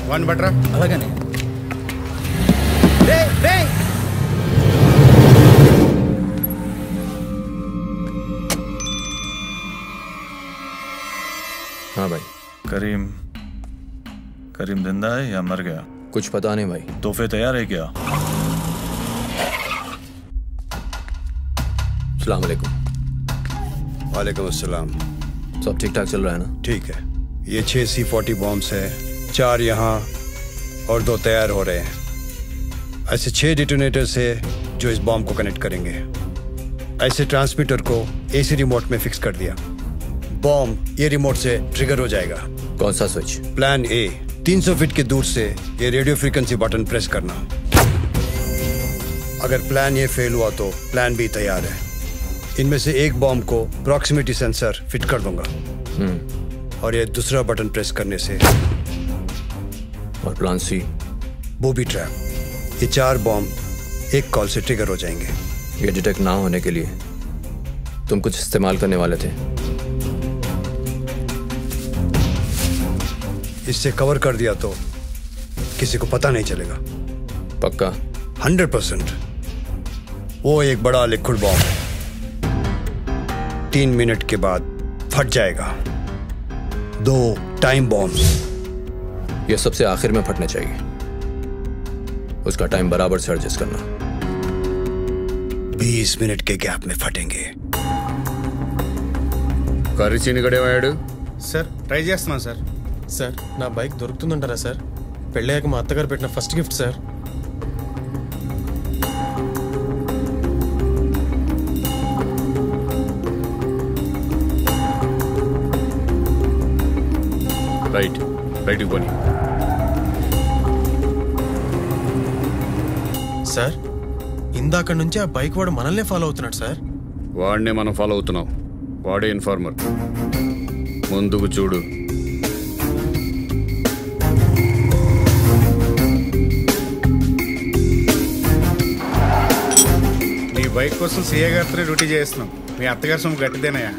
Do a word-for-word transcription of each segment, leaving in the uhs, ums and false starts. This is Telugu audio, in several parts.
వన్ బట్రా. అలాగనే రే రే हाँ भाई। करीम करीम जिंदा है या मर गया? कुछ पता नहीं भाई। तोहफे तैयार है क्या? अस्सलाम वालेकुम। वालेकुम अस्सलाम। सब ठीक ठाक चल रहा है ना? ठीक है। ये छः सी फोर्टी बॉम्ब्स है, चार यहाँ और दो तैयार हो रहे हैं। ऐसे छः डिटोनेटर्स है जो इस बॉम्ब को कनेक्ट करेंगे। ऐसे ट्रांसमीटर को एसी रिमोट में फिक्स कर दिया। बॉम्ब ये रिमोट से ट्रिगर हो जाएगा। कौन सा स्विच? प्लान ए, तीन सौ फीट के दूर से ये रेडियो फ्रीक्वेंसी बटन प्रेस करना। अगर प्लान ए फेल हुआ तो प्लान बी तैयार है। इनमें से एक बॉम्ब को प्रॉक्सिमिटी सेंसर फिट कर दूंगा और ये दूसरा बटन प्रेस करने से। और प्लान सी? Booby trap. ये चार बॉम्ब एक कॉल से ट्रिगर हो जाएंगे। ये डिटेक्ट ना होने के लिए तुम कुछ इस्तेमाल करने वाले थे। इससे कवर कर दिया तो किसी को पता नहीं चलेगा। पक्का? Hundred percent. वो एक बड़ा लिक्विड बॉम्ब है, तीन मिनट के बाद फट जाएगा। दो टाइम बॉम्ब्स। ये सबसे आखिर में फटने चाहिए। उसका टाइम बराबर से एडजस्ट करना। बीस मिनट के गैप में फटेंगे। కరిచీని గడేవాడు సార్ ట్రై చేస్తున్నాను సార్. సార్ నా బైక్ దొరుకుతుందంటారా సార్? పెళ్ళాక మా అత్తగారు పెట్టిన ఫస్ట్ గిఫ్ట్ సార్. రైట్ రైట్కి పోనీ. సార్ ఇందాక నుంచి ఆ బైక్ వాడు మనల్నే ఫాలో అవుతున్నాడు సార్. వాడినే మనం ఫాలో అవుతున్నాం. వాడే ఇన్ఫార్మర్. ముందుకు చూడు. నీ బైక్ కోసం సీఏ గారితో డ్యూటీ చేస్తున్నాం. మీ అత్తగారి సొమ్ము గట్టిదేనయ్యా.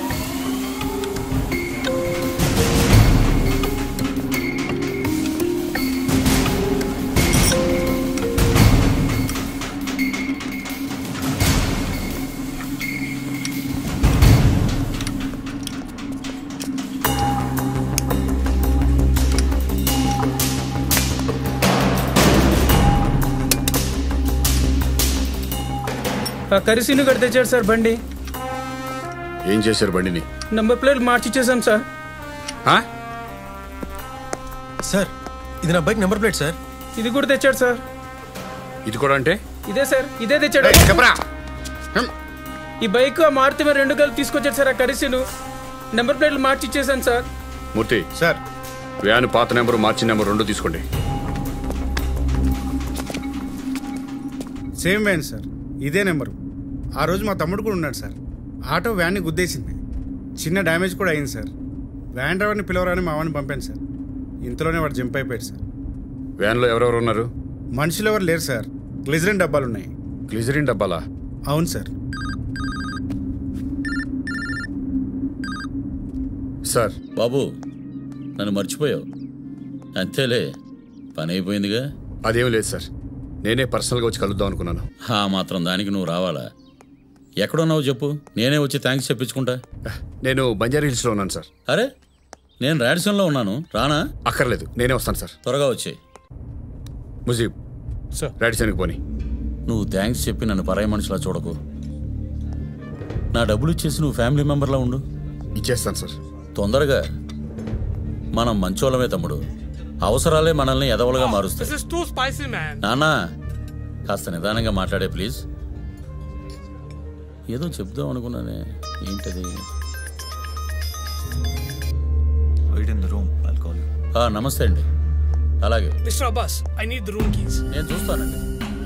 కరిసీను గడి తెచ్చాడు సార్ బండి. ఏం చేశారు బండిని? నంబర్ ప్లేట్ మార్చి ఇచ్చేసాం సార్. సార్ ఇది నా బైక్ నెంబర్ ప్లేట్ సార్. ఇది కూడా తెచ్చాడు సార్. ఇది కూడా అంటే? ఇదే సార్, ఇదే తెచ్చాడు. ఈ బైక్ ఆ మారుతి మీద రెండు కలిపి తీసుకొచ్చాడు సార్ ఆ కరిసీను. నెంబర్ ప్లేట్లు మార్చి ఇచ్చేసాను సార్. మూర్తి సార్, వ్యాన్ పాత నెంబరు మార్చి నెంబర్ రెండు తీసుకోండి. సేమ్ వ్యాన్ సార్, ఇదే నెంబరు. ఆ రోజు మా తమ్ముడు కూడా ఉన్నాడు సార్. ఆటో వ్యాన్ని గుద్దేసింది, చిన్న డ్యామేజ్ కూడా అయింది సార్. వ్యాన్ డ్రైవర్ని పిలవరాని మా వాడిని పంపాను సార్. ఇంతలోనే వాడు జంప్ అయిపోయాడు సార్. వ్యాన్లో ఎవరెవరు ఉన్నారు? మనుషులు ఎవరు లేరు సార్. గ్లిజరిన్ డబ్బాలు ఉన్నాయి. గ్లిజరిన్ డబ్బాలా? అవును సార్. సార్. బాబు నన్ను మర్చిపోయావు అంతేలే, పని అయిపోయిందిగా. అదేం లేదు సార్, నేనే పర్సనల్గా వచ్చి కలుద్దాం అనుకున్నాను. ఆ మాత్రం దానికి నువ్వు రావాలా? ఎక్కడున్నావు చెప్పు, నేనే వచ్చి థ్యాంక్స్ చెప్పించుకుంటా. నేను బంజారా హిల్స్లో ఉన్నాను సార్. అరే నేను రాడిసన్లో ఉన్నాను, రానా? అక్కర్లేదు, నేనే వస్తాను సార్. త్వరగా వచ్చేయి. ముజీబ్ సార్, రాడిసన్కి పోనీ. నువ్వు థ్యాంక్స్ చెప్పి నన్ను పరాయి మనిషిలా చూడకు. నా డబ్బులు ఇచ్చేసి నువ్వు ఫ్యామిలీ మెంబర్లా ఉండు. ఇచ్చేస్తాను సార్. తొందరగా. మనం మంచోళ్ళమే తమ్ముడు, అవసరాలే మనల్ని ఎదవలుగా మారుస్తాయి. నానా కాస్త నిదానంగా మాట్లాడే ప్లీజ్. ఏదో చెప్దాం అనుకున్నానే, ఏంటది? నమస్తే అండి. అలాగే mister Abbas, I need the room keys. నేను చూస్తానండి.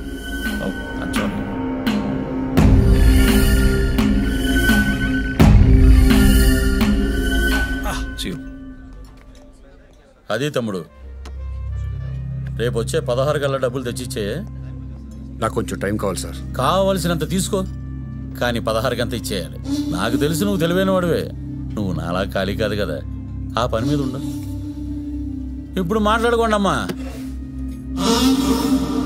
అది తమ్ముడు, రేపు వచ్చే పదహారు గల్ల డబ్బులు తెచ్చిచ్చే. నాకు కొంచెం టైం కావాలి సార్. కావలసినంత తీసుకో, కానీ పదహారు గంత ఇచ్చేయాలి. నాకు తెలిసి నువ్వు తెలివైన వాడివే, నువ్వు నాలా ఖాళీ కాదు కదా. ఆ పని మీద ఉండు. ఇప్పుడు మాట్లాడుకోండి అమ్మా.